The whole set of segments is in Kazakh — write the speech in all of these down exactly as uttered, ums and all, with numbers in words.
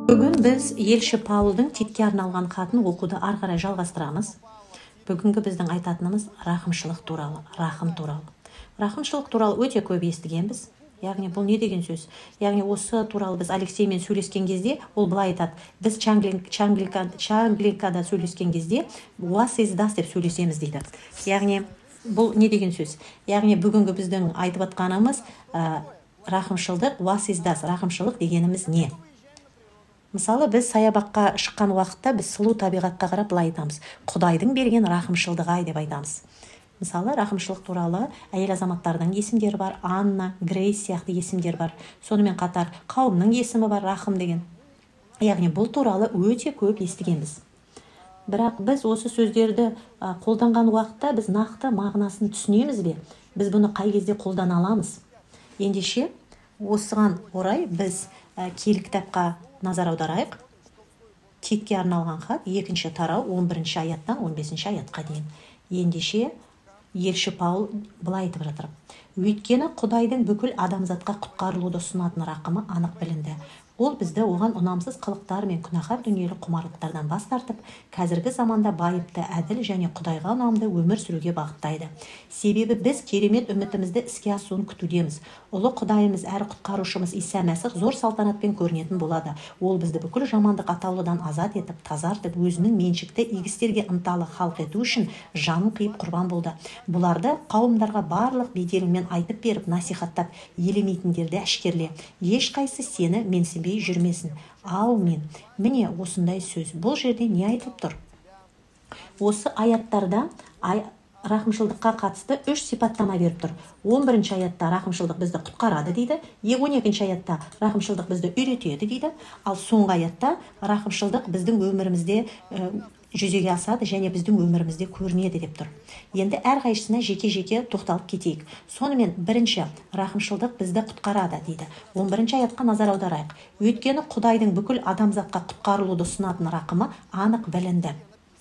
Бүгін біз елші Паулдың Титке арналған хатын оқуды ары қарай жалғастырамыз. Бүгінгі біздің айтатынымыз рақымшылық туралы, рахым туралы. Рақымшылық туралы өте көп естігенбіз. Яғни бұл не деген сөз? Яғни осы туралы біз Алексеймен сөйлескен кезде, ол былай айтады. Біз Чангликада сөйлескен кезде, was is das деп сөйлесеміз дейді. Яғни бұл не деген сөз? Яғни бүгінгі біздің айтып атқанымыз рақымшылдық, was is das, рақымшылық дегеніміз не? Мысалы, біз саябаққа шыққан уақытта біз сұлу табиғатқа қарап былай айтамыз. Құдайдың берген рақымшылдығы деп айтамыз. Мысалы, рақымшылық туралы әйел азаматтардың есімдері бар, Анна, Грейс сияқты есімдер бар. Сонымен қатар қауымның есімі бар, рахым деген. Яғни бұл туралы өте көп естігенбіз. Бірақ біз осы сөздерді қолданған уақытта біз нақты мағынасын түсінеміз бе? Біз бұны қай кезде қолдана аламыз? Ендеше, осыған орай біз киелі кітапқа назар аударайық. Титке арналған хат екінші тарау он бірінші аяттан он бесінші аятқа дейін. Ендеше елші Паул былай айтып жатыр. Өйткені Құдайдың бүкіл адамзатқа құтқарылуды ұсынатын рақымы анық білінді. Ол бізді оған ұнамсыз қылықтар мен күнәһар дүниелік құмарлықтардан бас тартып, қазіргі заманда байыпты, әділ және Құдайға ұнамды өмір сүруге бағыттайды. Себебі біз керемет үмітімізді іске асуын күтудеміз. Ұлы Құдайымыз әрі құтқарушымыз Иса Мәсіх зор салтанатпен көрінетін болады. Ол бізді бүкіл жамандық атаулыдан азат етіп, тазартып, өзінің меншікті игістерге ынталы халық ету үшін жанын қиып құрбан болды. Бұларды қауымдарға барлық беделіңмен айтып беріп, насихаттап, елемейтіндерді әшкерле. Ешқайсы сені менсінбей жүрмесін. Аумин. Міне осындай сөз. Бұл жерде не айтылып тұр? Осы аяттарда рақымшылдыққа қатысты үш сипаттама беріп тұр. он бірінші аятта рақымшылдық бізді құтқарады дейді. он екінші аятта рақымшылдық бізді үйретеді дейді. Ал соңғы аятта рақымшылдық біздің өмірімізде жүзеге асады және біздің өмірімізде көрінеді деп тұр. Енді әрқайсысына жеке-жеке тоқталып кетейік. Сонымен бірінші рақымшылдық бізді құтқарады дейді. он бірінші аятқа назар аударайық. Өйткені Құдайдың бүкіл адамзатқа құтқарылуды ұсынатын рақымы анық білінді.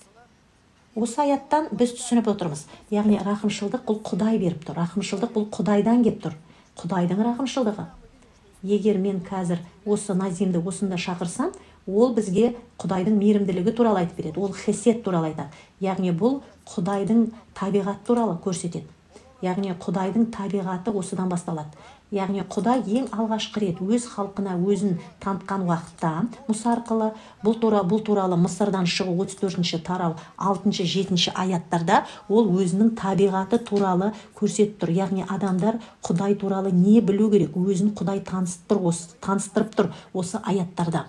Осы аяттан біз түсініп отырмыз. Яғни рақымшылдық бұл Құдай беріп тұр. Рақымшылдық бұл Құдайдан кеп тұр. Құдайдың рақымшылдығы. Егер мен қазір осы Назимді осында шақырсам, ол бізге Құдайдың мейірімділігі туралы айтып береді. Ол хесед туралы айтады. Яғни бұл Құдайдың табиғаты туралы көрсетеді. Яғни Құдайдың табиғаты осыдан басталады. Яғни Құдай ең алғашқы рет өз халқына өзін танытқан уақытта Мұса арқылы бұл туралы, бұл туралы Мысырдан шығу отыз төртінші тарау алтыншы жетінші аяттарда ол өзінің табиғаты туралы көрсетіп тұр. Яғни адамдар Құдай туралы не білу керек? Өзін Құдай таныстырып тұр осы аяттарда.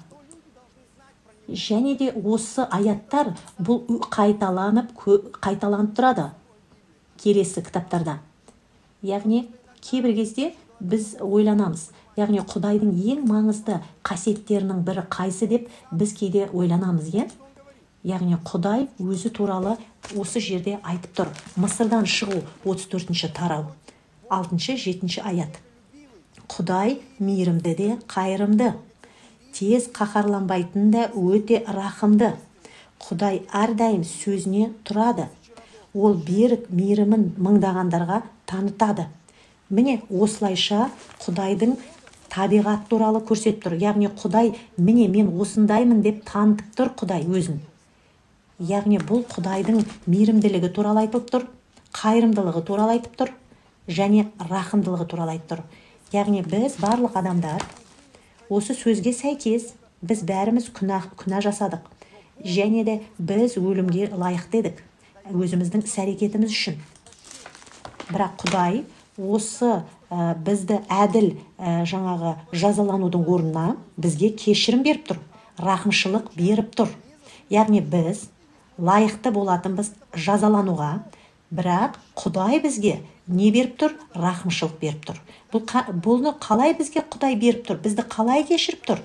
Және де осы аяттар бұл қайталанып, қайталанып тұрады келесі кітаптарда. Яғни кейбір кезде біз ойланамыз. Яғни Құдайдың ең маңызды қасиеттерінің бірі қайсы деп біз кейде ойланамыз, е? Яғни Құдай өзі туралы осы жерде айтып тұр. Мысырдан шығу отыз төртінші тарау алтыншы жетінші аят. Құдай мейірімді де қайырымды, тез қаһарланбайтын да өте рақымды. Құдай әрдайым сөзіне тұрады. Ол берік мейірімін мыңдағандарға танытады. Міне осылайша Құдайдың табиғат туралы көрсетіп тұр. Яғни Құдай міне мен осындаймын деп танытып тұр Құдай өзін. Яғни бұл Құдайдың мейірімділігі туралы айтып тұр, қайырымдылығы туралы айтып тұр, және рақымдылығы туралы айтып тұр. Яғни біз барлық адамдар осы сөзге сәйкес біз бәріміз күнә, күнә жасадық. Және де біз өлімге лайықты едік өзіміздің іс-әрекетіміз үшін. Бірақ Құдай осы ә, бізді әділ ә, жаңағы жазаланудың орнына бізге кешірім беріп тұр, рақымшылық беріп тұр. Яғни біз лайықты болатынбыз жазалануға, бірақ Құдай бізге не беріп тұр? Рақымшылық беріп тұр. Бұл, бұны қалай бізге Құдай беріп тұр? Бізді қалай кешіріп тұр?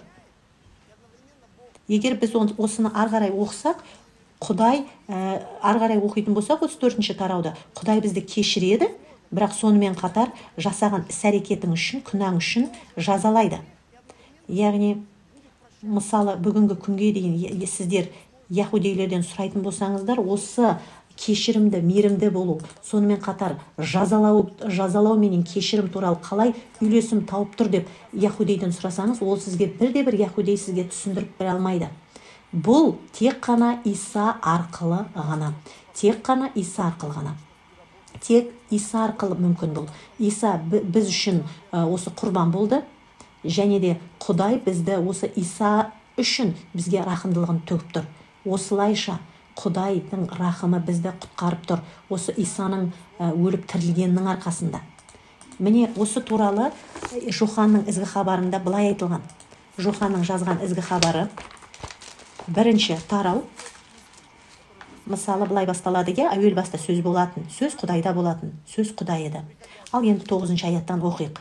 Егер біз осыны арғарай оқысақ, Құдай ә, арғарай оқитын болсақ отыз төртінші тарауда Құдай бізді кешіреді, бірақ сонымен қатар жасаған іс-әрекетің үшін, күнәң үшін жазалайды. Яғни, мысалы, бүгінгі күнге дейін сіздер яһудейлерден сұрайтын болсаңыздар, осы кешірімді, мейірімді болу, сонымен қатар жазалау, жазалау менен кешірім туралы қалай үйлесім тауып тұр деп яхудейден сұрасаңыз, ол сізге бірде-бір яхудей сізге түсіндіріп бере алмайды. Бұл тек қана Иса арқылы ғана. Тек қана Иса арқылы ғана. Тек Иса арқылы мүмкін бұл. Иса біз үшін осы құрбан болды, және де Құдай бізді осы Иса үшін бізге рахымдылығын төгіп тұр. Осылайша Құдайдың рахымы бізді құтқарып тұр. Осы Исаның өліп тірілгенінің арқасында. Міне осы туралы Жоханның ізгі хабарында былай айтылған. Жоханның жазған ізгі хабары бірінші тарау. Мысалы былай басталады ге, әуел баста сөз болатын, сөз Құдайда болатын, сөз Құдай еді. Ал енді тоғызыншы аяттан оқиық.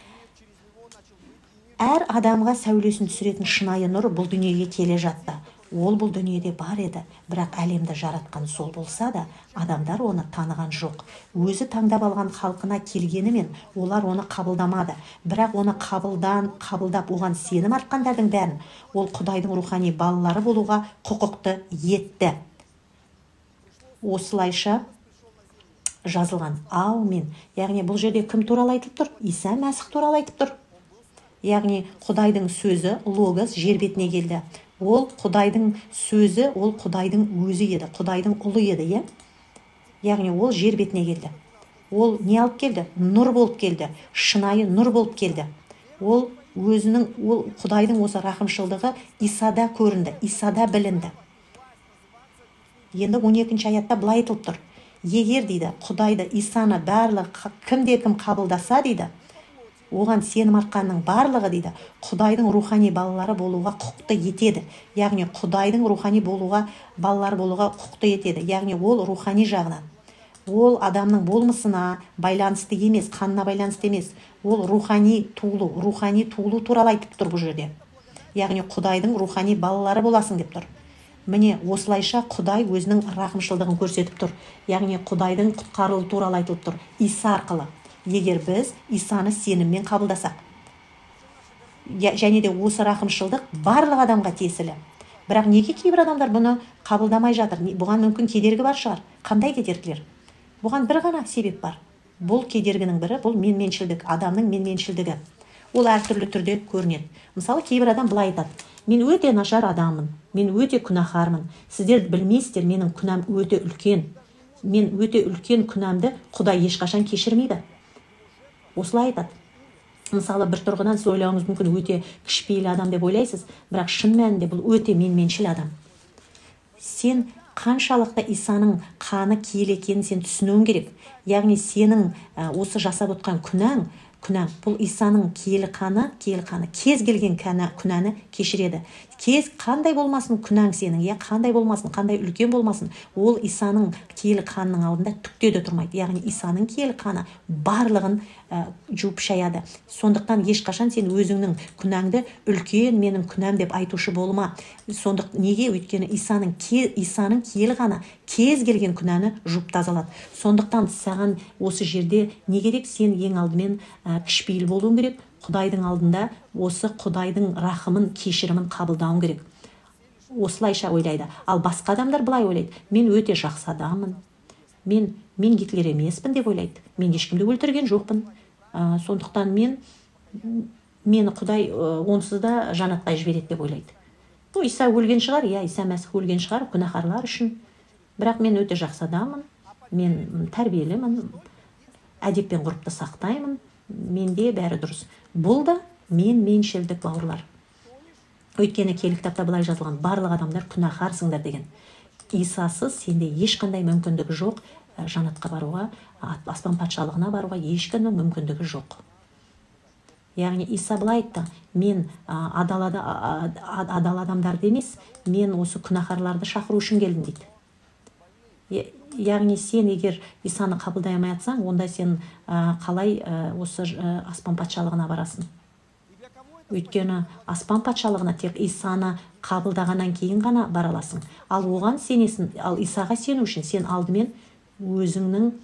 Әр адамға сәулесін түсіретін шынайы нұр бұл дүниеге келе жатты. Ол бұл дүниеде бар еді, бірақ әлемді жаратқан сол болса да, адамдар оны таныған жоқ. Өзі таңдап алған халқына келгенімен, олар оны қабылдамады. Бірақ оны қабылдан, қабылдап оған сенім артқандардың бәрін, ол Құдайдың рухани балалары болуға құқықты етті. Осылайша жазылған. Аумин. Яғни бұл жерде кім туралы айтылып тұр? Иса Мәсіх туралы айтып тұр. Яғни Құдайдың сөзі, логос, жер бетіне келді. Ол Құдайдың сөзі, ол Құдайдың өзі еді, Құдайдың ұлы еді, е? Яғни ол жер бетіне келді. Ол не алып келді? Нұр болып келді, шынайы нұр болып келді. Ол өзінің, ол Құдайдың осы рахымшылдығы Исада көрінді, Исада білінді. Енді он екінші аятта былай айтылып тұр. Егер дейді, Құдайды, Исаны барлығы кімде кім қабылдаса дейді, оған сенім артқанның барлығы дейді, Құдайдың рухани балалары болуға құқықты етеді. Яғни Құдайдың рухани болуға, балалары болуға құқықты етеді. Яғни ол рухани жағынан. Ол адамның болмысына байланысты емес, қанына байланысты емес. Ол рухани туылу, рухани туылу туралы айтып тұр бұл жерде. Яғни Құдайдың рухани балалары боласың деп тұр. Міне осылайша Құдай өзінің рахымшылдығын көрсетіп тұр. Яғни Құдайдың құтқарылуы туралы айтылып тұр. Иса арқылы. Егер біз Исаны сеніммен қабылдасақ. Және де осы рахымшылдық барлық адамға тиесілі. Бірақ неге кейбір адамдар бұны қабылдамай жатыр? Бұған мүмкін кедергі бар шығар. Қандай кедергілер? Бұған бір ғана себеп бар. Бұл кедергінің бірі, бұл менменшілдік, адамның менменшілдігі. Ол әртүрлі түрде көрінеді. Мысалы, кейбір адам былай айтады: мен өте нашар адаммын, мен өте күнәһармын. Сіздер білмейсіздер, менің күнәм өте үлкен. Мен өте үлкен күнәмді Құдай ешқашан кешірмейді. Осылай айтады. Мысалы, бір тұрғыдан сіз ойлауыңыз мүмкін өте кішіпейіл адам деп ойлайсыз, бірақ шын мәнінде бұл өте менменшіл адам. Сен қаншалықты Исаның қаны киелі екенін сен түсінуің керек. Яғни сенің осы жасап отқан күнәң, күнә, бұл Исаның киелі қаны, киелі қаны кез келген күнәні кешіреді. Кез қандай болмасын күнәң сенің, я қандай болмасын, қандай үлкен болмасын, ол Исаның киелі қанының алдында түкте де тұрмайды. Яғни Исаның киелі қаны барлығын ә, жуып шаяды. Сондықтан ешқашан сен өзіңнің күнәңді үлкен менің күнәм деп айтушы болма. Сондықтан неге? Өйткені Исаның Исаның киелі қаны кез келген күнәні жуып тазалады. Сондықтан саған осы жерде не керек? Сен ең алдымен ә, кішіпейіл болуың керек. Құдайдың алдында осы Құдайдың рахымын, кешірімін қабылдауың керек. Осылайша ойлайды. Ал басқа адамдар былай ойлайды: мен өте жақсы адаммын, мен мен Гитлер емеспін деп ойлайды. Мен ешкімді өлтірген жоқпын. Ә, сондықтан мен мені Құдай онсыз да жаннатқа жібереді деп ойлайды. Бұл Иса өлген шығар, иә, Иса Мәсіх өлген шығар күнәһарлар үшін. Бірақ мен өте жақсы адаммын, мен тәрбиелімін, әдеп пен ғұрыпты сақтаймын, менде бәрі дұрыс. Бұл да менменшілдік, бауырлар. Өйткені киелі кітапта былай жазылған: барлық адамдар күнәһарсыңдар деген. Исасыз сенде ешқандай мүмкіндігі жоқ жаннатқа баруға, аспан патшалығына баруға ешкімнің мүмкіндігі жоқ. Яғни Иса былай айтты: мен адал, адал адамдарды емес, мен осы күнәһарларды шақыру үшін келдім дейді. Яғни сен егер Исаны қабылдай алмай жатсаң, онда сен ә, қалай ә, осы ә, аспан патшалығына барасың? Өйткені аспан патшалығына тек Исаны қабылдағаннан кейін ғана бара аласың. Ал оған сенесің, ал Исаға сену үшін сен алдымен өзіңнің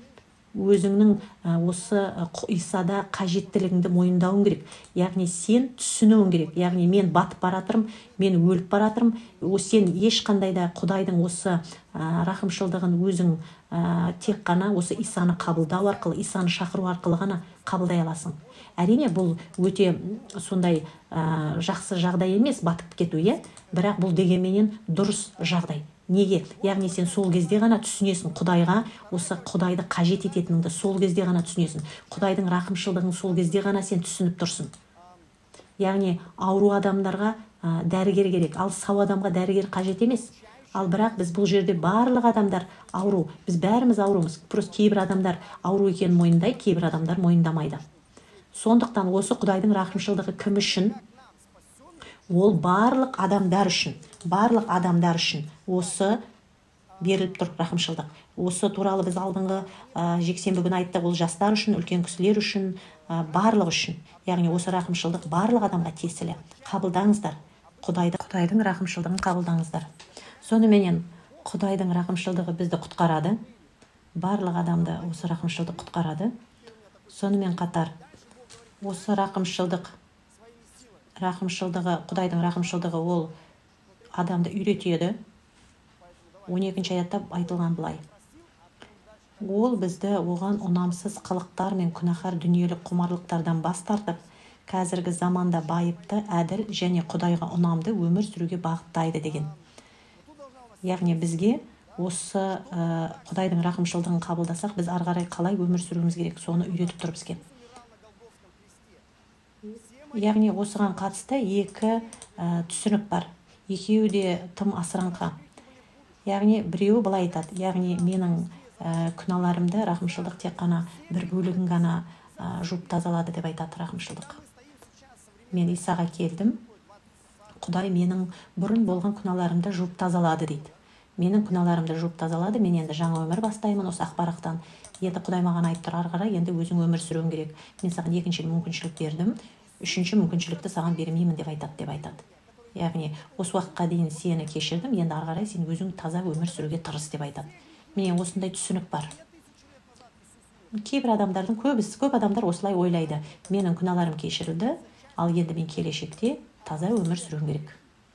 өзіңнің осы Исада қажеттілігіңді мойындауың керек. Яғни сен түсінуің керек. Яғни мен батып баратырмын, мен өліп баратырмын. Сен ешқандай да Құдайдың осы рахымшылдығын өзің тек қана осы Исаны қабылдау арқылы, Исаны шақыру арқылы ғана қабылдай аласың. Әрине бұл өте сондай жақсы жағдай емес батып кету, е, бірақ бұл дегенменен дұрыс жағдай. Неге? Яғни сен сол кезде ғана түсінесің Құдайға, осы Құдайды қажет ететініңді сол кезде ғана түсінесің. Құдайдың рақымшылдығын сол кезде ғана сен түсініп тұрсың. Яғни ауру адамдарға дәрігер керек, ал сау адамға дәрігер қажет емес. Ал бірақ біз бұл жерде барлық адамдар ауру, біз бәріміз аурумыз. Просто кейбір адамдар ауру екенін мойындайды, кейбір адамдар мойындамайды. Сондықтан осы Құдайдың рақымшылдығы кім үшін? Ол барлық адамдар үшін, барлық адамдар үшін осы беріліп тұр рақымшылдық. Осы туралы біз алдыңғы жексенбі күні айттық, ол жастар үшін, үлкен кісілер үшін, барлық үшін. Яғни осы рақымшылдық барлық адамға тиесілі. Қабылдаңыздар. Құдайды, Құдайдың рақымшылдығын қабылдаңыздар. Соныменен Құдайдың рақымшылдығы бізді құтқарады. Барлық адамды осы рақымшылдық құтқарады. Сонымен қатар осы рақымшылдық рақымшылдығы, Құдайдың рақымшылдығы ол адамды үйретеді. он екінші аятта айтылған былай. Ол бізді оған ұнамсыз қылықтар мен күнәһар дүниелік құмарлықтардан бас тартып, қазіргі заманда байыпты, әділ және Құдайға ұнамды өмір сүруге бағыттайды деген. Яғни бізге осы Құдайдың рақымшылдығын қабылдасақ, біз ары қарай қалай өмір сүруіміз керек, соны үйретіп тұр бізге. Яғни осыған қатысты екі түсінік бар. Екеуі де тым асыраңқы. Яғни біреуі былай айтады. Яғни менің күнәларымды рақымшылдық тек қана бір бөлігін ғана жуып тазалады деп айтады рақымшылдық. Мен Исаға келдім. Құдай менің бұрын болған күнәларымды жуып тазалады дейді. Менің күнәларымды жуып тазалады, мен енді жаңа өмір бастаймын осы ақпарақтан. Енді Құдай маған айтып тұр, ары қарай енді өзің өмір сүруің керек. Мен саған екінші мүмкіншілік бердім. Үшінші мүмкіншілікті саған бермеймін деп айтады деп айтады. Яғни осы уақытқа дейін сені кешірдім, енді ары қарай сен өзің таза өмір сүруге тырыс деп айтады. Міне осындай түсінік бар. Кейбір адамдардың көбісі, көп адамдар осылай ойлайды. Менің күнәларым кешірілді, ал енді мен келешекте таза өмір сүруім керек.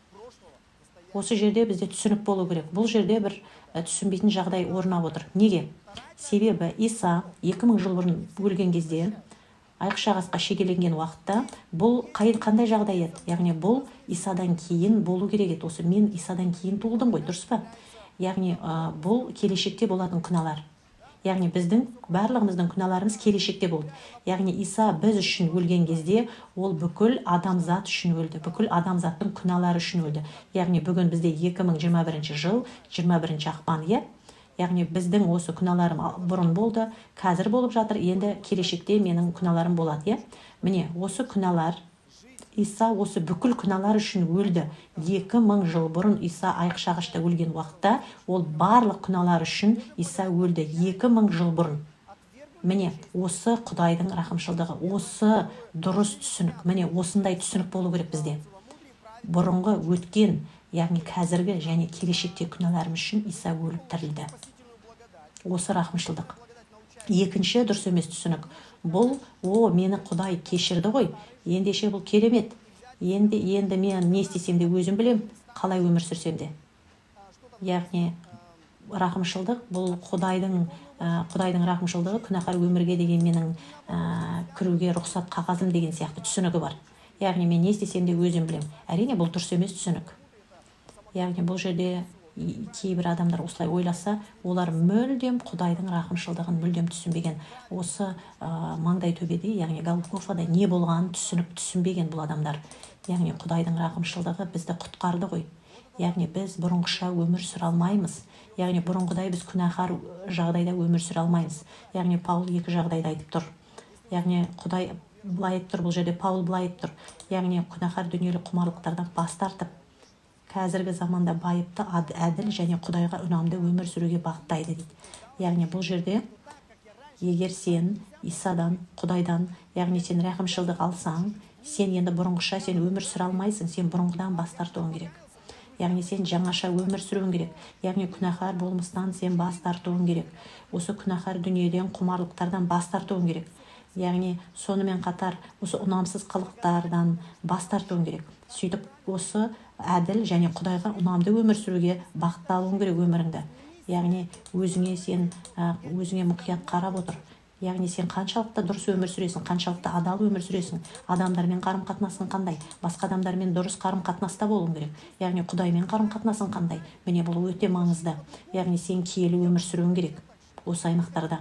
Осы жерде бізде түсінік болу керек. Бұл жерде бір түсінбейтін жағдай орнап отыр. Неге? Себебі Иса екі мың жыл бұрын өлген кезде, айқыш-ағасқа шегеленген уақытта бұл қандай жағдай еді? Яғни бұл Исадан кейін болу керек еді. Осы мен Исадан кейін туылдым ғой, дұрыс па? Яғни бұл келешекте болатын күнәлар. Яғни біздің барлығымыздың күнәларымыз келешекте болды. Яғни Иса біз үшін өлген кезде ол бүкіл адамзат үшін өлді. Бүкіл адамзаттың күнәлары үшін өлді. Яғни бүгін бізде екі мың жиырма бірінші жыл, жиырма бірінші ақпан, е? Яғни біздің осы күнәларым бұрын болды, қазір болып жатыр, енді келешекте менің күнәларым болады, е? Міне, осы күнәлар, Иса осы бүкіл күнәлар үшін өлді. екі мың жыл бұрын Иса айқыш-ағашта өлген уақытта ол барлық күнәлар үшін Иса өлді. екі мың жыл бұрын. Міне, осы Құдайдың рақымшылдығы, осы дұрыс түсінік. Міне, осындай түсінік болу керек бізде. Бұрынғы, өткен, яғни қазіргі және келешекте күнәларымыз үшін Иса өліп тірілді. Осы рақымшылдық. Екінші дұрыс емес түсінік. Бұл, о, мені Құдай кешірді ғой. Ендеше бұл керемет. Енді, енді мен не істесем де өзім білем, қалай өмір сүрсем де. Яғни рақымшылдық бұл Құдайдың Құдайдың рақымшылдығы күнәһар өмірге деген менің кіруге рұқсат қағазым деген сияқты түсінігі бар. Яғни мен не істесем де өзім білем. Әрине бұл дұрыс емес түсінік. Яғни бұл жерде кейбір адамдар осылай ойласа, олар мүлдем Құдайдың рақымшылдығын мүлдем түсінбеген. Осы маңдай төбеде, яғни Голгофада не болғанын түсініп түсінбеген бұл адамдар. Яғни Құдайдың рақымшылдығы бізді құтқарды ғой. Яғни біз бұрынғыша өмір сүре алмаймыз. Яғни бұрынғыдай біз күнәһар жағдайда өмір сүре алмаймыз. Яғни Паул екі жағдайда айтып тұр. Яғни Құдай былай айтып тұр, бұл жерде Паул былай айтып тұр. Яғни күнәһар дүниелік құмарлықтардан бас тартып, қазіргі заманда байыпты, әділ және Құдайға үнамды өмір сүруге бағыттайды дейді. Яғни бұл жерде егер сен Исадан, Құдайдан, яғни сен рақымшылдық алсаң, сен енді бұрынғыша сен өмір сүре алмайсың, сен бұрынғыдан бас тартуың керек. яғни сен жаңаша өмір сүруің керек, яғни күнәһар болмыстан сен бас тартуың керек, осы күнәһар дүниеден, құмарлықтардан бас тартуың керек, яғни сонымен қатар осы ұнамсыз қылықтардан бас тартуың керек. Сөйтіп осы әділ және Құдайға ұнамды өмір сүруге бағытталуың керек өміріңді. Яғни өзіңе сен өзіңе мұқият қарап отыр. Яғни сен қаншалықты дұрыс өмір сүресің, қаншалықты адал өмір сүресің, адамдармен қарым-қатынасың қандай, басқа адамдармен дұрыс қарым-қатынаста болуың керек. Яғни Құдаймен қарым-қатынасың қандай. Міне бұл өте маңызды. Яғни сен киелі өмір сүруің керек осы аймақтарда.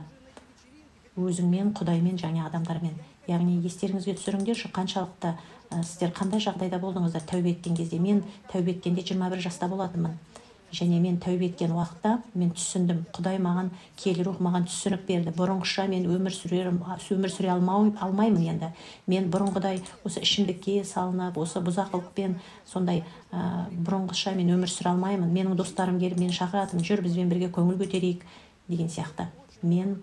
Өзіңмен, Құдаймен және адамдармен. Яғни естеріңізге түсіріңдерші, қаншалықты сіздер қандай жағдайда болдыңыздар тәубе еткен кезде. Мен тәубе еткенде жиырма бір жаста болатынмын. Және мен тәубе еткен уақытта мен түсіндім. Құдай маған, киелі рух маған түсінік берді. Бұрынғыша мен өмір сүре, өмір сүре алмаймын енді. Мен бұрынғыдай осы ішімдікке салынып, осы бұзақылықпен сондай ә, бұрынғыша мен өмір сүре алмаймын. Менің достарым келіп мені шақыратын, жүр бізбен бірге көңіл көтерейік деген сияқты. Мен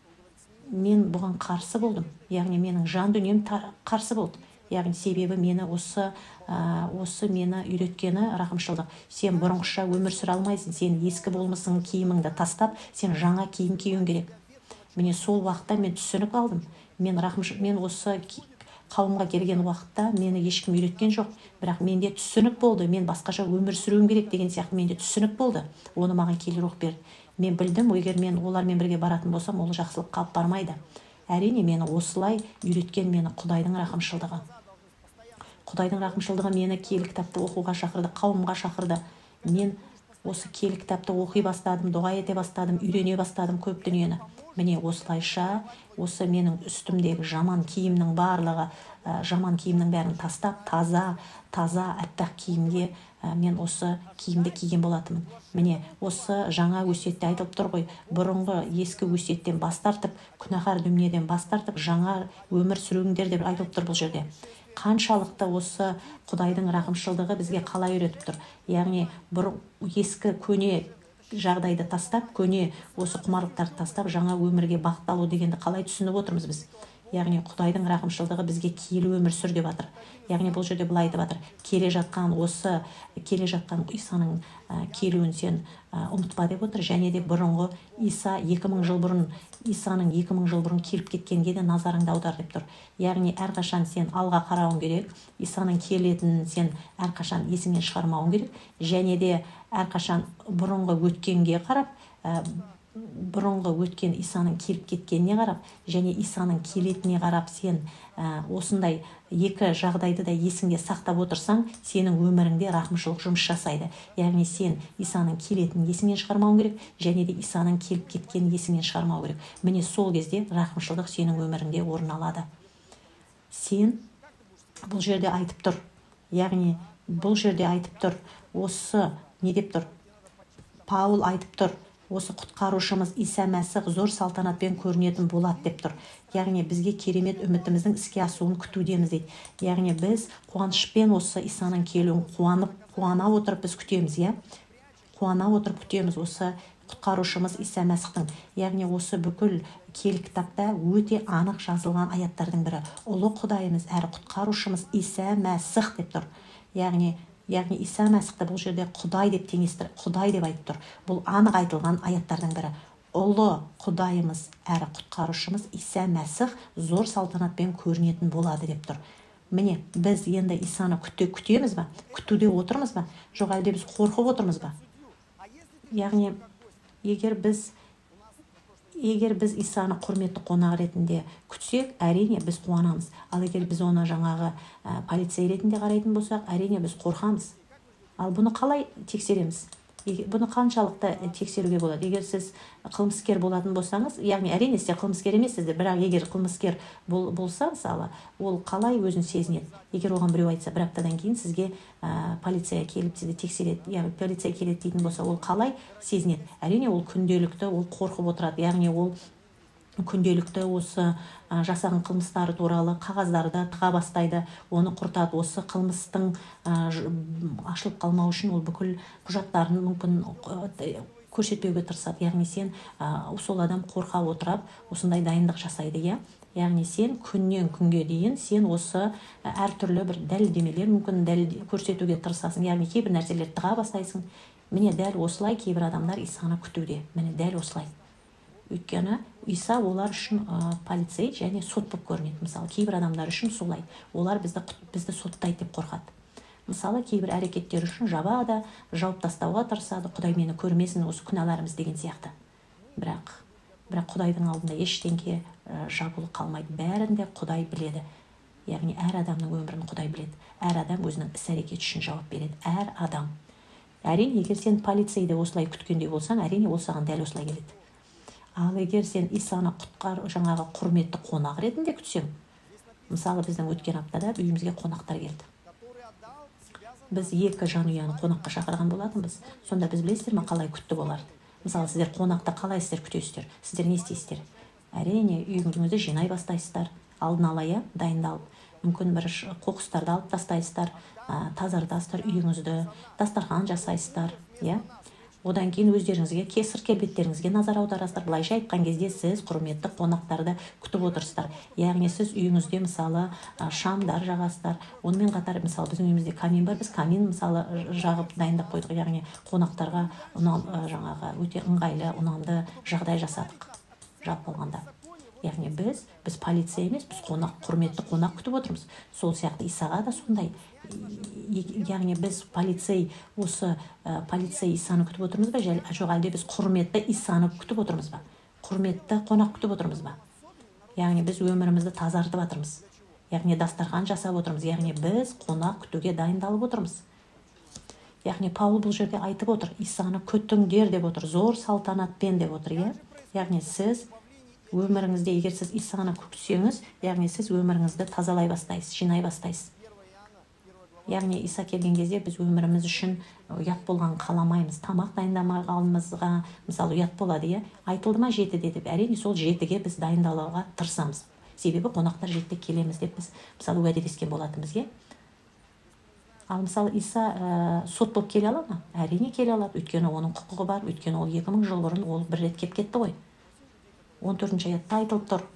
мен бұған қарсы болдым. Яғни менің жан дүнием қарсы болды. Яғни себебі мені осы ә, осы мені үйреткені рақымшылдық. Сен бұрынғыша өмір сүре алмайсың. Сен ескі болмысың киіміңді тастап, сен жаңа киім киюің керек. Міне сол уақытта мен түсінік алдым. Мен рақымшыл, мен осы қауымға келген уақытта мені ешкім үйреткен жоқ. Бірақ менде түсінік болды. Мен басқаша өмір сүруім керек деген сияқты менде түсінік болды. Оны маған киелі рух берді. Мен білдім, егер мен олармен бірге баратын болсам, ол жақсылық қалып бармайды. Әрине мені осылай үйреткен мені Құдайдың рақымшылдығы. Құдайдың рақымшылдығы мені киелі кітапты оқуға шақырды, қауымға шақырды. Мен осы киелі кітапты оқи бастадым, дұға ете бастадым, үйрене бастадым көп дүниені. Міне осылайша осы менің үстімдегі жаман киімнің барлығы, ә, жаман киімнің бәрін тастап, таза, таза аппақ киімге ә, мен осы киімді киген болатынмын. Міне осы жаңа өсиетте айтылып тұр ғой, бұрынғы ескі өсиеттен бас тартып, күнәһар дүниеден бас тартып, жаңа өмір сүріңдер деп айтылып тұр бұл жерде. Қаншалықты осы Құдайдың рақымшылдығы бізге қалай үйретіп тұр. Яғни бір ескі көне жағдайды тастап, көне осы құмарлықтарды тастап, жаңа өмірге бағытталу дегенді қалай түсініп отырмыз біз. Яғни Құдайдың рақымшылдығы бізге киелі өмір сүр деп жатыр. Яғни бұл жерде былай айтып жатыр. Келе жатқан осы келе жатқан Исаның ә, келуін сен ә, ұмытпа деп отыр. Және де бұрынғы Иса екі мың жыл бұрын Исаның екі мың жыл бұрын келіп кеткенге де назарыңды аудар деп тұр. Яғни әрқашан сен алға қарауың керек. Исаның келетінін сен әрқашан есіңнен шығармауың керек. Және де әрқашан бұрынғы өткенге қарап, ә, бұрынғы өткен Исаның келіп кеткеніне қарап, және Исаның келетініне қарап сен ә, осындай екі жағдайды да есіңде сақтап отырсаң, сенің өміріңде рақымшылық жұмыс жасайды. Яғни сен Исаның келетінін есіңнен шығармауың керек, және де Исаның келіп кеткенін есіңнен шығармау керек. Міне сол кезде рақымшылық сенің өміріңде орын алады. Сен бұл жерде айтып тұр. Яғни бұл жерде айтып тұр. Осы не деп тұр? Паул айтып тұр. Осы құтқарушымыз Иса Мәсіх зор салтанатпен көрінетін болады деп тұр. Яғни бізге керемет үмітіміздің іске асуын күтудеміз дейді. Яғни біз қуанышпен осы Исаның келуін қуанып, қуана отырып біз күтеміз, иә? Қуана отырып күтеміз осы құтқарушымыз Иса Мәсіхтің. Яғни осы бүкіл киелі кітапта өте анық жазылған аяттардың бірі. Ұлы Құдайымыз әрі құтқарушымыз Иса Мәсіх деп тұр. Яғни Яғни Иса Мәсіхті бұл жерде Құдай деп теңестір, Құдай деп айтып тұр. Бұл анық айтылған аяттардың бірі. Ұлы Құдайымыз әрі құтқарушымыз Иса Мәсіх зор салтанатпен көрінетін болады деп тұр. Міне біз енді Исаны күте, күтеміз ба? Күтуде отырмыз ба? Жоқ әлде біз қорқып отырмыз ба? Яғни егер біз Егер біз Исаны құрметті қонақ ретінде күтсек, әрине біз қуанамыз. Ал егер біз оны жаңағы ә, полицей ретінде қарайтын болсақ, әрине біз қорқамыз. Ал бұны қалай тексереміз? Бұны қаншалықты тексеруге болады? Егер сіз қылмыскер болатын болсаңыз, яғни әрине сіз қылмыскер емессіз, бірақ егер қылмыскер бол, болса, мысалы, ол қалай өзін сезінеді? Егер оған біреу айтса, бір аптадан кейін сізге ә, полиция келіп сізді тексереді, яғни полиция келеді дейтін болса, ол қалай сезінеді? Әрине ол күнделікті, ол қорқып отырады, яғни ол күнделікті осы ә, жасаған қылмыстары туралы қағаздарды тыға бастайды, оны құртады. Осы қылмыстың ә, ашылып қалмау үшін ол бүкіл құжаттарын мүмкін ә, көрсетпеуге тырысады. Яғни сен сол адам қорқа отырап осындай дайындық жасайды, иә. Яғни сен күннен күнге дейін сен осы әртүрлі бір дәлелдемелер мүмкін дәлел көрсетуге тырысасың. Яғни кейбір нәрселерді тыға бастайсың. Міне дәл осылай кейбір адамдар Исаны күтуде. Міне дәл осылай. Өйткені Иса олар үшін ә, полицей және сот болып көрінеді. Мысалы, кейбір адамдар үшін солай. Олар бізді, бізді соттайды деп қорқады. Мысалы, кейбір әрекеттер үшін жабады, жауып тастауға тырысады. Құдай мені көрмесін, осы күнәларымыз деген сияқты. Бірақ, бірақ Құдайдың алдында ештеңке ә, жабулы қалмайды. Бәрінде Құдай біледі. Яғни әр адамның өмірін Құдай біледі. Әр адам өзінің іс-әрекеті үшін жауап береді. Әр адам. Әрине, егер сен полицейді осылай күткендей болсаң, әрине ол саған дәл осылай келеді. Ал егер сен Исаны құтқар жаңағы құрметті қонақ ретінде күтсең, мысалы біздің өткен аптада үйімізге қонақтар келді. Біз екі жанұяны қонаққа шақырған болатынбыз. Сонда біз білесіздер ме қалай күтті боларды? Мысалы, сіздер қонақты қалай сіздер күтесіздер? Сіздер не істейсіздер? Әрине, үйіңізді жинай бастайсыздар, алдын ала иә, дайындалып. Мүмкін бір қоқыстарды алып тастайсыздар, тазартасыздар үйіңізді, дастархан жасайсыздар, иә. Одан кейін өздеріңізге кесір келбеттеріңізге назар аударасыздар. Былайша айтқан кезде сіз құрметті қонақтарды күтіп отырсыздар. Яғни сіз үйіңізде мысалы шамдар жағасыздар. Онымен қатар мысалы біздің үйімізде камин бар. Біз камин мысалы жағып дайындап қойдық. Яғни қонақтарға жаңағы өте ыңғайлы, ұнамды жағдай жасадық. Жалпы алғанда. Яғни біз, біз полиция емес, біз қонақ, құрметті қонақ күтіп отырмыз. Сол сияқты Исаға да сондай. Яғни біз полицей, осы ә, полицей Исаны күтіп отырмыз ба? Жоқ, әлде біз құрметті Исаны күтіп отырмыз ба? Құрметті қонақ күтіп отырмыз ба? Яғни біз өмірімізді тазартып отырмыз. Яғни дастархан жасап отырмыз. Яғни біз қонақ күтуге дайындалып отырмыз. Яғни Паул бұл жерде айтып отыр, Исаны күтіңдер деп отыр, зор салтанатпен деп отыр, иә? Яғни сіз өміріңізде, егер сіз Исаны күтсеңіз, яғни сіз өміріңізді тазалай бастайсыз, жинай бастайсыз. Яғни Иса келген кезде біз өміріміз үшін ұят болған қаламаймыз. Тамақ дайындамағанымызға мысалы ұят болады, иә? Айтылды ма жетіде деп. Әрине сол жетіге біз дайындалуға тырысамыз. Себебі қонақтар жетіде келеміз деп біз мысалы уәделескен болатынбыз, иә? Ал мысалы Иса ә, сот болып келе ала ма? Әрине келе алады. Өйткені оның құқығы бар. Өйткені ол екі мың жыл бұрын ол бір рет кеп кетті ғой. он төртінші аятта айтылып тұр.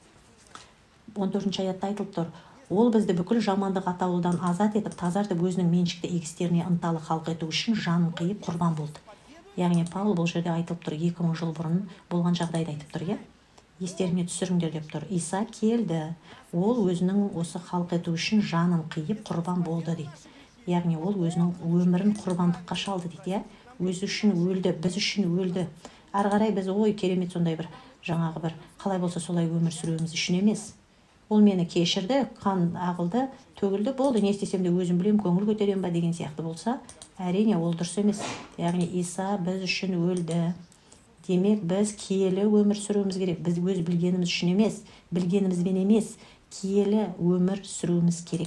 он төртінші аятта айтылып тұр. Ол бізді бүкіл жамандық атаулыдан азат етіп, тазартып өзінің меншікті егістеріне ынталы халық ету үшін жанын қиып құрбан болды. Яғни Паул бұл жерде айтылып тұр, екі мың жыл бұрын болған жағдайды айтып тұр, иә? Естеріңе түсіріңдер деп тұр. Иса келді. Ол өзінің осы халық ету үшін жанын қиып құрбан болды дейді. Яғни ол өзінің өмірін құрбандыққа шалды дейді, иә? Өзі үшін өлді, біз үшін өлді. Ары қарай біз ой керемет сондай бір жаңағы бір қалай болса солай өмір сүруіміз үшін емес. Ол мені кешірді, қан ағылды, төгілді, болды, не істесем де өзім білем, көңіл көтерем ба деген сияқты болса, әрине ол дұрыс емес. Яғни Иса біз үшін өлді. Демек біз киелі өмір сүруіміз керек. Біз өз білгеніміз үшін емес, білгенімізбен емес, киелі өмір сүруіміз керек.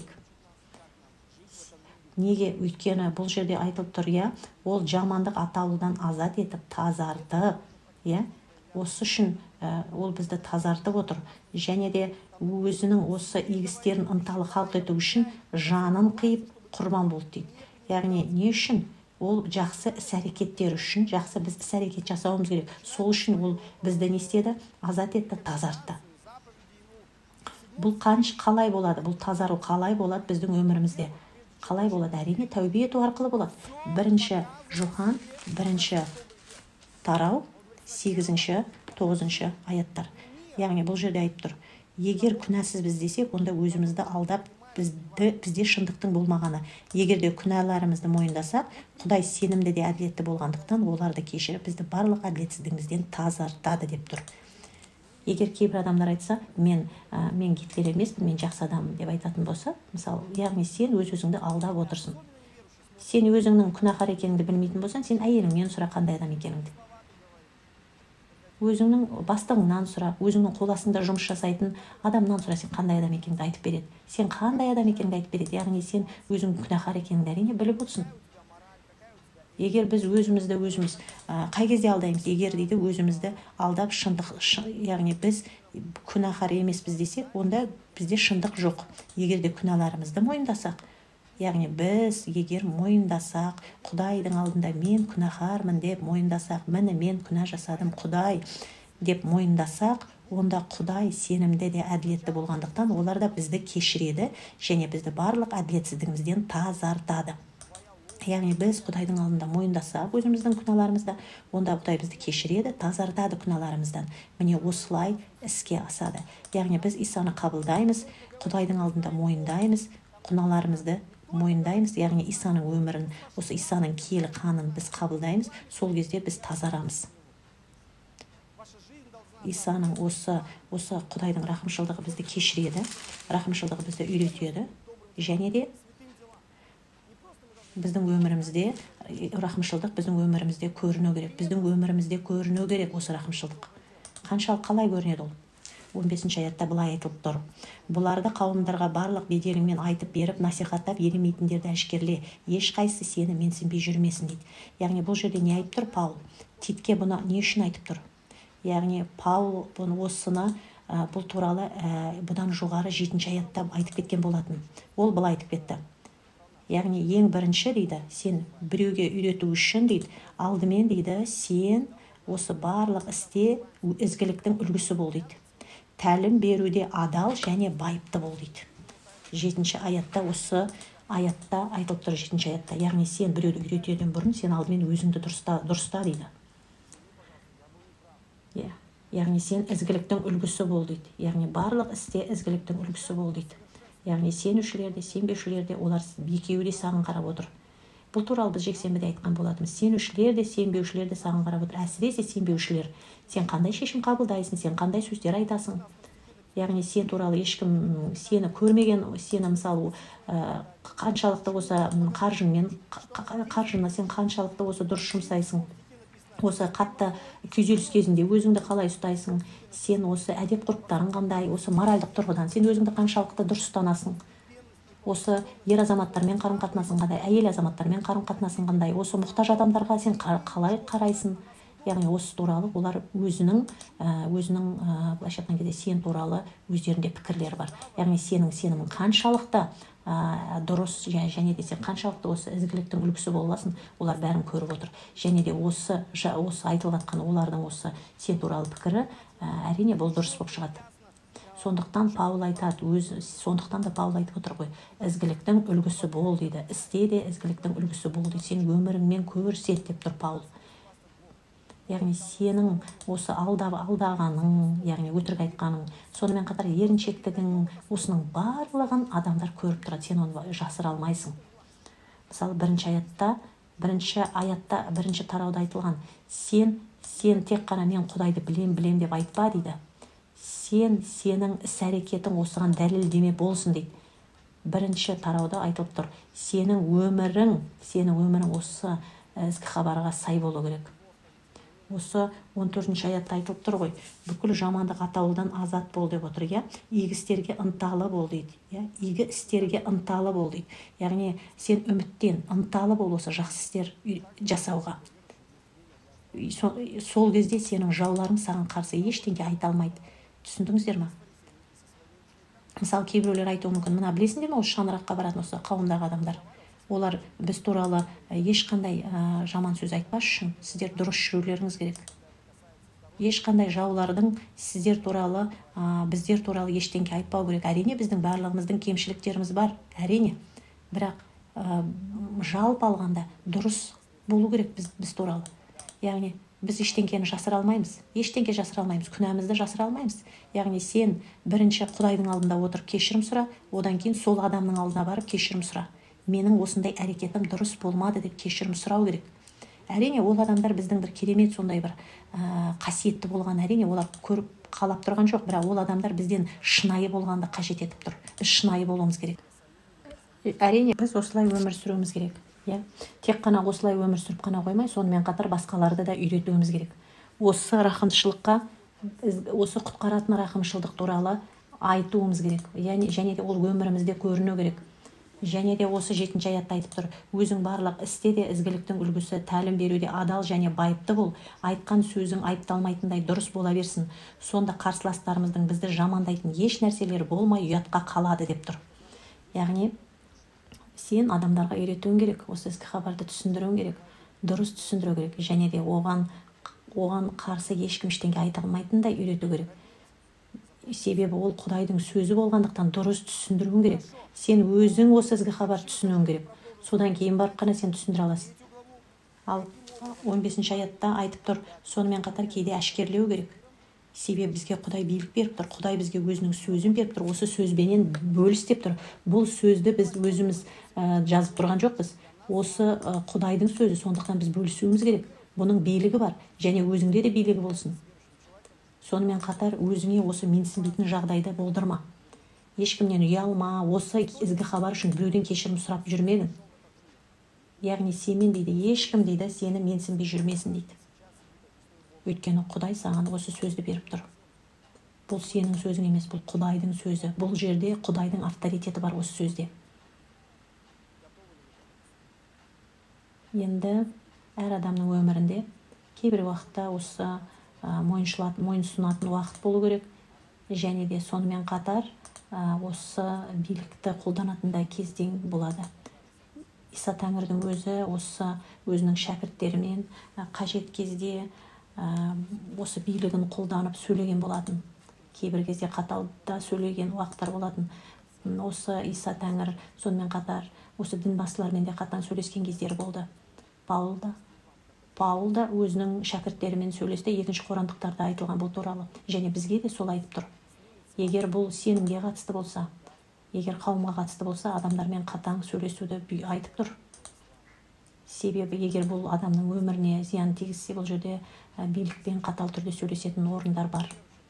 Неге? Өйткені бұл жерде айтылып тұр, иә, ол жамандық атаулыдан азат етіп, тазартып, иә, осы үшін ә, ол бізді тазартып отыр. Және де өзінің осы егістерін ынталы халық ету үшін жанын қиып құрбан болды дейді. Яғни не үшін? Ол жақсы іс-әрекеттер үшін, жақсы біз іс-әрекет жасауымыз керек. Сол үшін ол бізді не істеді? Азат етті, тазартты. Бұл қанш қалай болады? Бұл тазару қалай болады біздің өмірімізде? Қалай болады? Әрине тәубе ету арқылы болады. Бірінші Жохан, бірінші тарау, сегізінші, тоғызыншы аяттар. Яғни бұл жерде айтып тұр. Егер күнәсіз біз десек, онда өзімізді алдап, бізді, бізде шындықтың болмағаны. Егер де күнәларымызды мойындасақ, Құдай сенімді де әділетті болғандықтан оларды кешіріп, бізді барлық әділетсіздігімізден тазартады деп тұр. Егер кейбір адамдар айтса, мен ә, мен Гитлер емеспін, мен жақсы адаммын деп айтатын болса, мысалы, яғни сен өз-өзіңді алдап отырсың. Сен өзіңнің күнәһар екеніңді білмейтін болсаң, сен әйеліңнен сұра қандай адам екеніңді. Өзіңнің бастығыңнан сұра, өзіңнің қол астында жұмыс жасайтын адамнан сұра, сен қандай адам екеніңді айтып береді. Сен қандай адам екеніңді айтып береді. Яғни сен өзіңнің күнәһар екеніңді әрине біліп отырсың. Егер біз өзімізді өзіміз ә, қай кезде алдаймыз? Егер дейді өзімізді алдап шындық, шы, яғни біз күнәһар емеспіз десек, онда бізде шындық жоқ. Егер де күнәларымызды мойындасақ, яғни біз егер мойындасақ, Құдайдың алдында мен күнәһармын деп мойындасақ, міне мен күнә жасадым Құдай деп мойындасақ, онда Құдай сенімді де әділетті болғандықтан олар да бізді кешіреді және бізді барлық әділетсіздігімізден тазартады. Яғни біз Құдайдың алдында мойындасақ өзіміздің күнәларымызды, онда Құдай бізді кешіреді, тазартады күнәларымыздан. Міне осылай іске асады. Яғни біз Исаны қабылдаймыз, Құдайдың алдында мойындаймыз, күнәларымызды мойындаймыз, яғни Исаның өмірін, осы Исаның киелі қанын біз қабылдаймыз, сол кезде біз тазарамыз. Исаның осы осы Құдайдың рахымшылдығы бізді кешіреді, рахымшылдығы бізді үйретеді, және де біздің өмірімізде рахымшылдық біздің өмірімізде көріну керек. Біздің өмірімізде көріну керек осы рахымшылдық. Қаншалық қалай көрінеді ол? он бесінші аятта былай айтылып тұр. Бұларды қауымдарға барлық беделіңмен айтып беріп, насихаттап, елемейтіндерді әшкерле. Ешқайсысы сені менсінбей жүрмесін дейді. Яғни бұл жерде не айтып тұр Паул? Титке бұны не үшін айтып тұр? Яғни Паул бұны осыны бұл туралы бұдан жоғары жетінші аятта айтып кеткен болатын. Ол былай айтып кетті. Яғни ең бірінші дейді, сен біреуге үйрету үшін дейді, алдымен дейді, сен осы барлық істе ізгіліктің үлгісі бол дейді. Тәлім беруде адал және байыпты бол дейді. Жетінші аятта осы аятта айтылып тұр, жетінші аятта. Яғни сен біреуді үйретуден бұрын сен алдымен өзіңді дұрыста, дұрыста дейді. Яғни сен ізгіліктің үлгісі бол дейді. Яғни барлық істе ізгіліктің үлгісі бол дейді. Яғни сенушілерде, сенбеушілерде олар екеуі де саған қарап отыр. Бұл туралы біз жексенбіде айтқан болатынбыз. Сенушілер де, сенбеушілер де саған қарап отыр. Әсіресе сенбеушілер. Сен қандай шешім қабылдайсың, сен қандай сөздер айтасың? Яғни сен туралы ешкім сені көрмеген, сені мысалы қаншалықты осы қаржыңмен, қаржыны сен қаншалықты осы дұрыс жұмсайсың? Осы қатты күйзеліс кезінде өзіңді қалай ұстайсың? Сен осы әдеп ғұрыптарың қандай? Осы моральдық тұрғыдан сен өзіңді қаншалықты дұрыс ұстанасың? Осы ер азаматтармен қарым-қатынасың қандай? Әйел азаматтармен қарым-қатынасың қандай? Осы мұқтаж адамдарға сен қалай қарайсың? Яғни осы туралы олар өзінің өзінің былайша айтқан кезде сен туралы өздерінде пікірлері бар. Яғни сенің сенімің қаншалықты дұрыс және де сен қаншалықты осы ізгіліктің үлгісі боласың, олар бәрін көріп отыр. Және де осы осы айтылып жатқан олардың осы сен туралы пікірі әрине бұл дұрыс болып шығады. Сондықтан Паул айтады, өзі сондықтан да Паул айтып отыр ғой, ізгіліктің үлгісі бол дейді. Істе де ізгіліктің үлгісі бол дейді. Сен өміріңмен көрсет деп тұр Паул. Яғни сенің осы алдағаның, яғни өтірік айтқаның, сонымен қатар еріншектігің, осының барлығын адамдар көріп тұрады, сен оны жасыра алмайсың. Мысалы бірінші аятта, бірінші аятта, бірінші тарауда айтылған, сен, сен тек қана мен Құдайды білем, білем деп айтпа дейді. Сен, сенің іс-әрекетің осыған дәлелдеме болсын дейді. Бірінші тарауда айтылып тұр, сенің өмірің, сенің өмірің осы ізгі хабарға сай болу керек. Осы он төртінші аятта айтылып тұр ғой, бүкіл жамандық атаулыдан азат бол деп отыр, иә? Игі істерге ынталы бол дейді, иә? Игі істерге ынталы бол дейді. Яғни сен үміттен ынталы бол осы жақсы істер жасауға. Сол кезде сенің жауларың саған қарсы ештеңе айта алмайды. Түсіндіңіздер ме? Мысалы, кейбіреулер айтуы мүмкін, мына білесіңдер ме, осы шаңыраққа баратын осы қауымдағы адамдар. Олар біз туралы ешқандай жаман сөз айтпас үшін сіздер дұрыс жүрулеріңіз керек. Ешқандай жаулардың сіздер туралы, біздер туралы ештеңе айтпау керек. Әрине біздің барлығымыздың кемшіліктеріміз бар, әрине. Бірақ жалпы алғанда дұрыс болу керек біз, біз туралы. Яғни біз ештеңкені жасыра алмаймыз, ештеңке жасыра алмаймыз, күнәмізді жасыра алмаймыз. Яғни сен бірінші Құдайдың алдында отырып кешірім сұра, одан кейін сол адамның алдына барып кешірім сұра. Менің осындай әрекетім дұрыс болмады деп кешірім сұрау керек. Әрине ол адамдар біздің бір керемет сондай бір ә, қасиетті болған, әрине олар көріп қалап тұрған жоқ, бірақ ол адамдар бізден шынайы болғанды қажет етіп тұр. Біз шынайы болуымыз керек. Әрине біз осылай өмір сүруіміз керек. Я? Тек қана осылай өмір сүріп қана қоймай, сонымен қатар басқаларды да үйретуіміз керек. Осы рахымшылыққа, осы құтқаратын рахымшылдық туралы айтуымыз керек. Яғни және де ол өмірімізде көріну керек. Және де осы жетінші аятта айтып тұр, өзің барлық істе де ізгіліктің үлгісі, тәлім беруде адал және байыпты бол, айтқан сөзің айыпталмайтындай дұрыс бола берсін. Сонда қарсыластарымыздың бізді жамандайтын еш нәрселері болмай ұятқа қалады деп тұр. Яғни сен адамдарға үйретуің керек, осы ізгі хабарды түсіндіруің керек, дұрыс түсіндіру керек, және де оған оған қарсы ешкім ештеңе айта алмайтындай үйрету керек. Себебі ол Құдайдың сөзі болғандықтан дұрыс түсіндіруің керек. Сен өзің осы ізгі хабарды түсінуің керек. Содан кейін барып қана сен түсіндіре аласың. Ал он бесінші аятта айтып тұр, сонымен қатар кейде әшкерлеу керек. Себебі бізге Құдай билік беріп тұр, Құдай бізге өзінің сөзін беріп тұр, осы сөзбенен бөліс деп тұр. Бұл сөзді біз өзіміз ә, жазып тұрған жоқпыз. Осы ә, Құдайдың сөзі, сондықтан біз бөлісуіміз керек. Бұның билігі бар, және өзіңде де билігі болсын. Сонымен қатар өзіңе осы менсінбейтін жағдайды болдырма. Ешкімнен ұялма, осы ізгі хабар үшін біреуден кешірім сұрап жүрмегін. Яғни семен дейді, ешкім дейді сені менсінбей жүрмесін дейді. Өйткені Құдай саған осы сөзді беріп тұр. Бұл сенің сөзің емес, бұл Құдайдың сөзі. Бұл жерде Құдайдың авторитеті бар осы сөзде. Енді әр адамның өмірінде кейбір уақытта осы мойынсұнатын уақыт болу керек, және де сонымен қатар осы билікті қолданатындай кезден болады. Иса Тәңірдің өзі осы өзінің шәкірттерімен қажет кезде осы билігін қолданып сөйлеген болатын. Кейбір кезде қатал да сөйлеген уақыттар болатын. Осы Иса Тәңір сонымен қатар осы дінбасылармен де қатаң сөйлескен кездері болды. Паул да Паул да өзінің шәкірттерімен сөйлесті, екінші Қорандықтарда айтылған бұл туралы. Және бізге де сол айтып тұр. Егер бұл сенімге қатысты болса, егер қауымға қатысты болса, адамдармен қатаң сөйлесуді айтып тұр. Себебі егер бұл адамның өміріне зиян тигізсе, бұл жерде билікпен қатал түрде сөйлесетін орындар бар.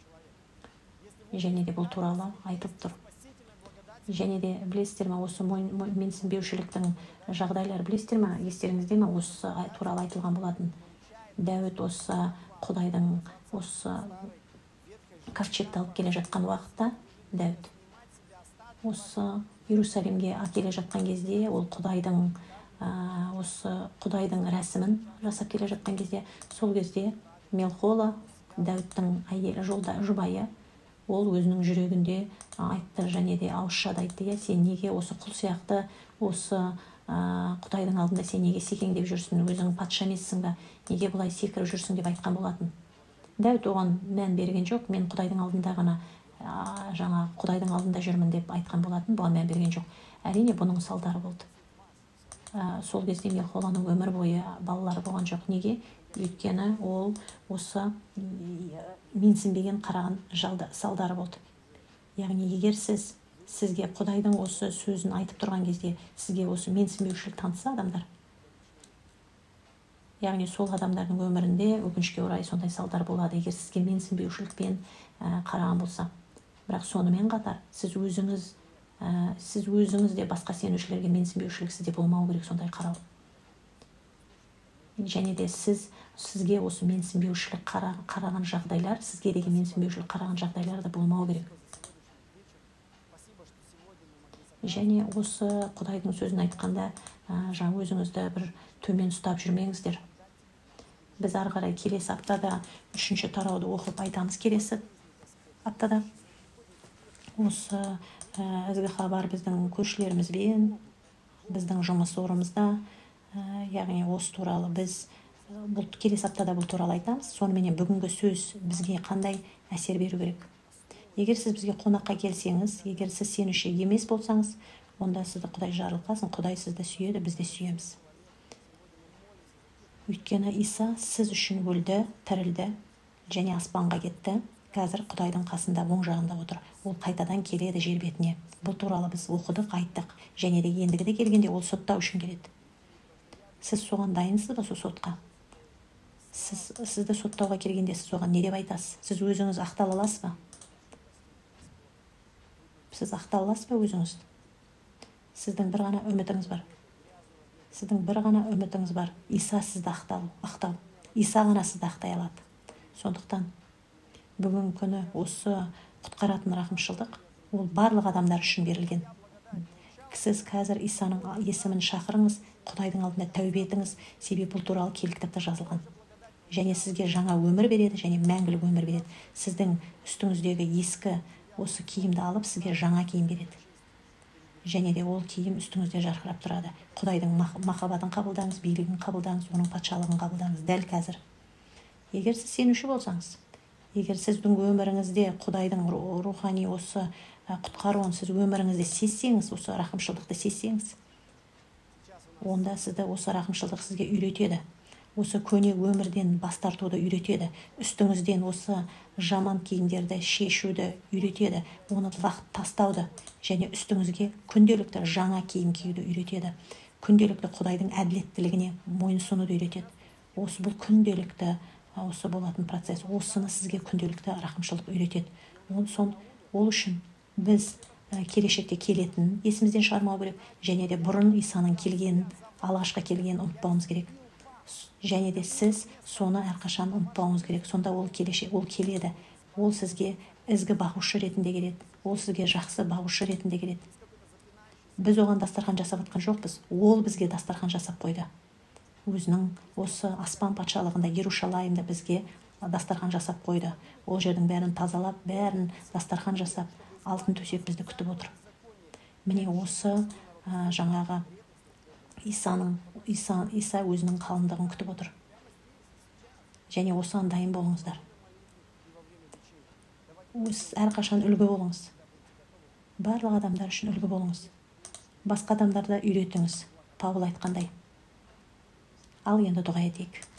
Және де бұл туралы айтып тұр. Және де білесіздер ме, осы менсінбеушіліктің жағдайлары білесіздер ме, естеріңізде ме, осы туралы айтылған болатын. Дәуіт осы Құдайдың осы ковчегті алып келе жатқан уақытта, Дәуіт осы Иерусалимге келе жатқан кезде, ол Құдайдың осы Құдайдың рәсімін жасап келе жатқан кезде, сол кезде Мелхола, Дәуіттің әйелі, жолда жұбайы, ол өзінің жүрегінде айтты, және де ауызшада айтты, сен неге осы құл сияқты осы Құдайдың алдында сен неге секеңдеп жүрсің, өзің патша емессің ба, неге бұлай секіріп жүрсің деп айтқан болатын. Дәуіт оған мән берген жоқ, мен Құдайдың алдында ғана жаңа Құдайдың алдында жүрмін деп айтқан болатын, бұған мән берген жоқ. Әрине бұның салдары болды. Сол кезде Мелхоланың өмір бойы балалары болған жоқ. Неге? Өйткені ол осы менсінбеген қараған салдары болды. Яғни егер сіз сізге Құдайдың осы сөзін айтып тұрған кезде сізге осы менсінбеушілік танытса адамдар, яғни сол адамдардың өмірінде өкінішке орай сондай салдар болады, егер сізге менсінбеушілікпен қараған болса. Бірақ сонымен қатар сіз өзіңіз сіз өзіңіз де басқа сенушілерге менсінбеушілік сізде болмау керек, сондай қарау. Және де сіз сізге осы менсінбеушілік қараған жағдайлар, сізге деген менсінбеушілік қараған жағдайлар да болмау керек. Және осы Құдайдың сөзін айтқанда жаңа өзіңізді бір төмен ұстап жүрмеңіздер. Біз ары қарай келесі аптада үшінші тарауды оқып айтамыз. Келесі аптада осы ізгі хабар біздің көршілерімізбен, біздің жұмыс орнымызда, яғни осы туралы біз бұл келесі аптада бұл туралы айтамыз. Сонымен бүгінгі сөз бізге қандай әсер беру керек? Егер сіз бізге қонаққа келсеңіз, егер сіз сенуші емес болсаңыз, онда сізді Құдай жарылқасын, Құдай сізді сүйеді, біз де сүйеміз. Өйткені Иса сіз үшін өлді, тірілді және аспанға кетті. Қазір Құдайдың қасында, оң жағында отыр. Ол қайтадан келеді жер бетіне. Бұл туралы біз оқыдық, айттық. Және де ендігі де келгенде ол соттау үшін келеді. Сіз соған дайынсыз ба, сол сотқа? Сіз, сізді соттауға келгенде сіз оған не деп айтасыз? Сіз өзіңіз ақтала аласыз ба? Сіз ақтала аласыз ба өзіңіз? Сіздің бір ғана үмітіңіз бар. Сіздің бір ғана үмітіңіз бар. Иса сізді ақтау, ақтау. Иса ғана сізді ақтай алады. Сондықтан бүгін күні осы құтқаратын рақымшылдық, ол барлық адамдар үшін берілген. Сіз қазір Исаның есімін шақырыңыз, Құдайдың алдында тәубе етіңіз, себебі бұл туралы киелі кітапта жазылған. Және сізге жаңа өмір береді, және мәңгілік өмір береді. Сіздің үстіңіздегі ескі осы киімді алып, сізге жаңа киім береді. және де ол киім үстіңізде жарқырап тұрады. Құдайдың махаббатын қабылдаңыз, билігін қабылдаңыз, оның патшалығын қабылдаңыз дәл қазір. Егер сіз сенуші болсаңыз, егер сіздің өміріңізде Құдайдың рухани осы құтқаруын сіз өміріңізде сезсеңіз, осы рақымшылдықты сезсеңіз, онда сізді осы рақымшылдық сізге үйретеді. Осы көне өмірден бас тартуды үйретеді. Үстіңізден осы жаман киімдерді шешуді үйретеді. Оны лақтырып тастауды және үстіңізге күнделікті жаңа киім киюді үйретеді. Күнделікті Құдайдың әділеттілігіне мойынсұнуды үйретеді. Осы бұл күнделікті осы болатын процесс. Осыны сізге күнделікті рақымшылдық үйретеді. Ол сон ол үшін біз келешекте келетінін есімізден шығармау керек, және де бұрын Исаның келгенін, алғашқы келгенін ұмытпауымыз керек. Және де сіз соны әрқашан ұмытпауыңыз керек. Сонда ол келешек, ол келеді. Ол сізге ізгі бағушы ретінде келеді. Ол сізге жақсы бағушы ретінде келеді. Біз оған дастархан жасап жатқан жоқпыз. Ол бізге дастархан жасап қойды. Өзінің осы аспан патшалығында, Иерушалайымда бізге дастархан жасап қойды. Ол жердің бәрін тазалап, бәрін дастархан жасап, алтын төсеп бізді күтіп отыр. Міне осы ә, жаңағы Исаның, Иса, Иса өзінің қалыңдығын күтіп отыр. Және осыған дайын болыңыздар. Өз әрқашан үлгі болыңыз. Барлық адамдар үшін үлгі болыңыз. Басқа адамдарды үйретіңіз. Паул айтқандай. Ал енді дұға етейік.